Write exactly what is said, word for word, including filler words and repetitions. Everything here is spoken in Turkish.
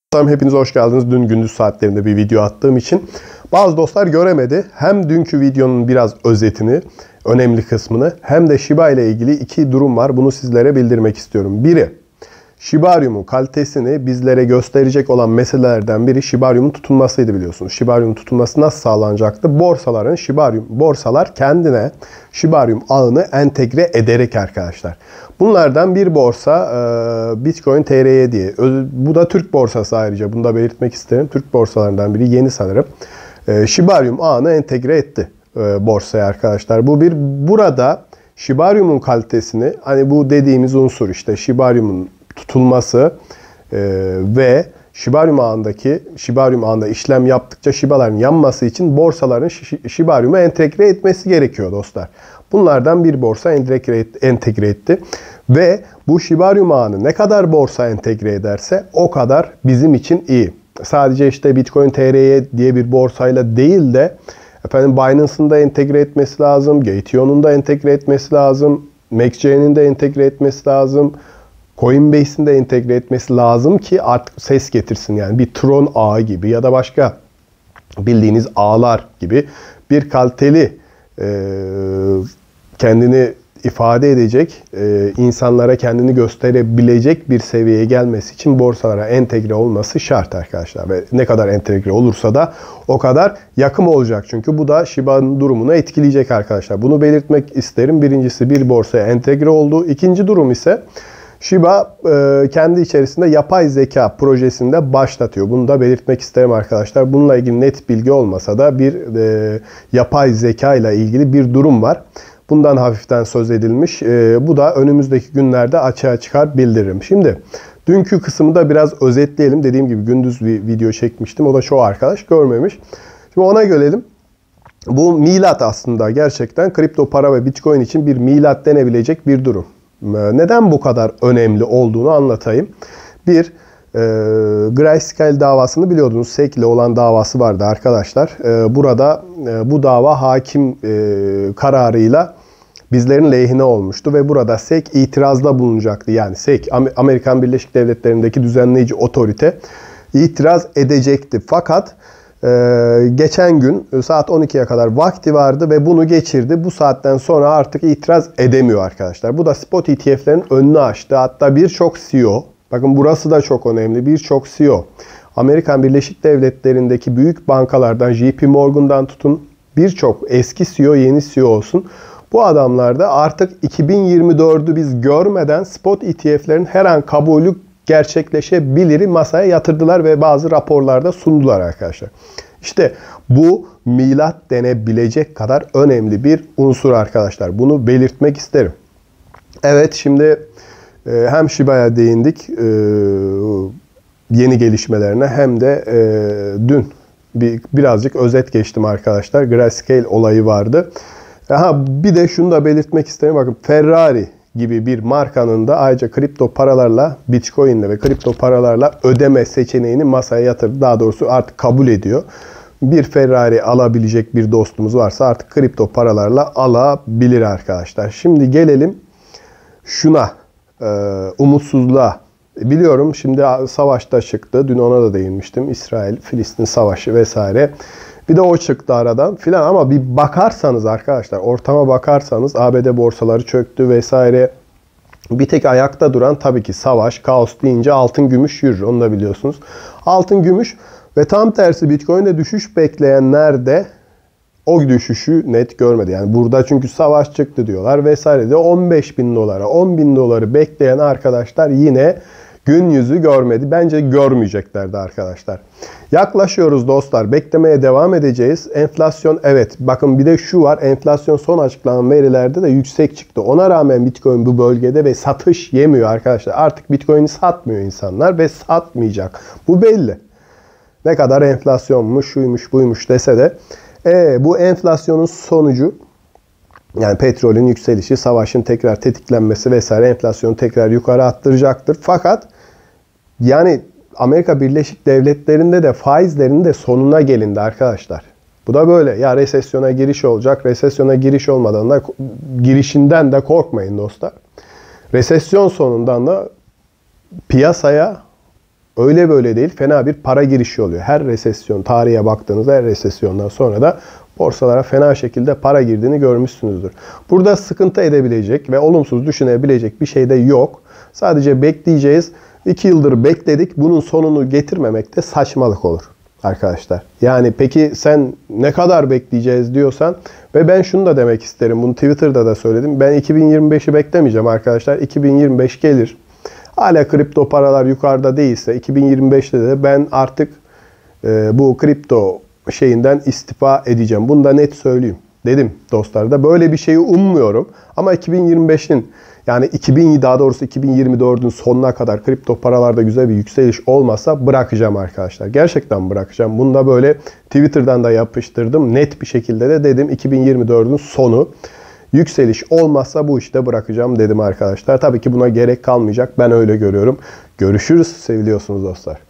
Hepiniz hoş geldiniz. Dün gündüz saatlerinde bir video attığım için bazı dostlar göremedi. Hem dünkü videonun biraz özetini, önemli kısmını hem de Shiba ile ilgili iki durum var. Bunu sizlere bildirmek istiyorum. Biri, Shibarium'un kalitesini bizlere gösterecek olan meselelerden biri Shibarium'un tutulmasıydı biliyorsunuz. Shibarium'un tutulması nasıl sağlanacaktı? Borsaların Shibarium, borsalar kendine Shibarium ağını entegre ederek arkadaşlar. Bunlardan bir borsa Bitcoin T R Y diye. Bu da Türk borsası ayrıca. Bunu da belirtmek isterim. Türk borsalarından biri, yeni sanırım. Shibarium ağını entegre etti borsaya arkadaşlar. Bu bir burada Shibarium'un kalitesini, hani bu dediğimiz unsur işte Shibarium'un tutulması e, ve Shibarium ağındaki Shibarium ağında işlem yaptıkça Shibaların yanması için borsaların Shibarium'u entegre etmesi gerekiyor dostlar. Bunlardan bir borsa entegre, entegre etti. Ve bu Shibarium ağını ne kadar borsa entegre ederse o kadar bizim için iyi. Sadece işte Bitcoin T R Y diye bir borsayla değil de efendim Binance'ın da entegre etmesi lazım, Gateon'un da entegre etmesi lazım, MaxJ'nin de entegre etmesi lazım, Coinbase'in de entegre etmesi lazım ki artık ses getirsin. Yani bir Tron ağı gibi ya da başka bildiğiniz ağlar gibi bir kaliteli e, kendini ifade edecek, e, insanlara kendini gösterebilecek bir seviyeye gelmesi için borsalara entegre olması şart arkadaşlar. Ve ne kadar entegre olursa da o kadar yakın olacak. Çünkü bu da Shiba'nın durumunu etkileyecek arkadaşlar. Bunu belirtmek isterim. Birincisi, bir borsaya entegre oldu. İkinci durum ise Shiba e, kendi içerisinde yapay zeka projesinde başlatıyor. Bunu da belirtmek isterim arkadaşlar. Bununla ilgili net bilgi olmasa da bir e, yapay zeka ile ilgili bir durum var. Bundan hafiften söz edilmiş. E, bu da önümüzdeki günlerde açığa çıkar bildiririm. Şimdi dünkü kısmı da biraz özetleyelim. Dediğim gibi gündüz bir video çekmiştim. O da çoğu arkadaş görmemiş. Şimdi ona gelelim. Bu milat aslında gerçekten kripto para ve Bitcoin için bir milat denebilecek bir durum. Neden bu kadar önemli olduğunu anlatayım. Bir, e, Grayscale davasını biliyordunuz. S E C ile olan davası vardı arkadaşlar. E, burada e, bu dava hakim e, kararıyla bizlerin lehine olmuştu ve burada S E C itirazda bulunacaktı. Yani S E C, Amerikan Birleşik Devletleri'ndeki düzenleyici otorite itiraz edecekti. Fakat Ee, geçen gün saat on ikiye kadar vakti vardı ve bunu geçirdi. Bu saatten sonra artık itiraz edemiyor arkadaşlar. Bu da spot E T F'lerin önünü açtı. Hatta birçok C E O, bakın burası da çok önemli, birçok C E O, Amerikan Birleşik Devletleri'ndeki büyük bankalardan, J P Morgan'dan tutun, birçok eski C E O, yeni C E O olsun. Bu adamlar da artık iki bin yirmi dördü biz görmeden spot E T F'lerin her an kabulü gerçekleşebiliri masaya yatırdılar ve bazı raporlarda sundular arkadaşlar. İşte bu milat denebilecek kadar önemli bir unsur arkadaşlar. Bunu belirtmek isterim. Evet, şimdi e, hem Shiba'ya değindik e, yeni gelişmelerine, hem de e, dün bir, birazcık özet geçtim arkadaşlar. Grayscale olayı vardı. Aha, bir de şunu da belirtmek isterim. Bakın, Ferrari gibi bir markanın da ayrıca kripto paralarla, Bitcoin'le ve kripto paralarla ödeme seçeneğini masaya yatırdı. Daha doğrusu artık kabul ediyor. Bir Ferrari alabilecek bir dostumuz varsa artık kripto paralarla alabilir arkadaşlar. Şimdi gelelim şuna, umutsuzluğa. Biliyorum şimdi savaşta çıktı. Dün ona da değinmiştim. İsrail-Filistin savaşı vesaire. Bir de o çıktı aradan filan, ama bir bakarsanız arkadaşlar, ortama bakarsanız A B D borsaları çöktü vesaire. Bir tek ayakta duran tabii ki savaş, kaos deyince altın gümüş yürür. Onu da biliyorsunuz. Altın gümüş ve tam tersi Bitcoin'de düşüş bekleyenler de o düşüşü net görmedi. Yani burada çünkü savaş çıktı diyorlar vesaire de on beş bin dolara, on bin doları bekleyen arkadaşlar yine gün yüzü görmedi. Bence görmeyeceklerdi arkadaşlar. Yaklaşıyoruz dostlar. Beklemeye devam edeceğiz. Enflasyon, evet. Bakın bir de şu var. Enflasyon son açıklanan verilerde de yüksek çıktı. Ona rağmen Bitcoin bu bölgede ve satış yemiyor arkadaşlar. Artık Bitcoin'i satmıyor insanlar ve satmayacak. Bu belli. Ne kadar enflasyonmuş, şuymuş, buymuş dese de. E, bu enflasyonun sonucu, yani petrolün yükselişi, savaşın tekrar tetiklenmesi vesaire enflasyonu tekrar yukarı attıracaktır. Fakat yani Amerika Birleşik Devletleri'nde de faizlerin de sonuna gelindi arkadaşlar. Bu da böyle. Ya resesyona giriş olacak. Resesyona giriş olmadan da, girişinden de korkmayın dostlar. Resesyon sonundan da piyasaya Öyle böyle değil, fena bir para girişi oluyor. Her resesyon, tarihe baktığınızda her resesyondan sonra da borsalara fena şekilde para girdiğini görmüşsünüzdür. Burada sıkıntı edebilecek ve olumsuz düşünebilecek bir şey de yok. Sadece bekleyeceğiz. iki yıldır bekledik. Bunun sonunu getirmemek de saçmalık olur arkadaşlar. Yani peki sen ne kadar bekleyeceğiz diyorsan, ve ben şunu da demek isterim. Bunu Twitter'da da söyledim. Ben iki bin yirmi beşi beklemeyeceğim arkadaşlar. iki bin yirmi beş gelir. Hala kripto paralar yukarıda değilse iki bin yirmi beşte de ben artık e, bu kripto şeyinden istifa edeceğim. Bunu da net söyleyeyim. Dedim dostlar da böyle bir şeyi ummuyorum. Ama iki bin yirmi beşin yani iki bin daha doğrusu iki bin yirmi dördün sonuna kadar kripto paralarda güzel bir yükseliş olmazsa bırakacağım arkadaşlar. Gerçekten bırakacağım. Bunu da böyle Twitter'dan da yapıştırdım. Net bir şekilde de dedim iki bin yirmi dördün sonu. Yükseliş olmazsa bu işte bırakacağım dedim arkadaşlar. Tabii ki buna gerek kalmayacak. Ben öyle görüyorum. Görüşürüz. Seviliyorsunuz dostlar.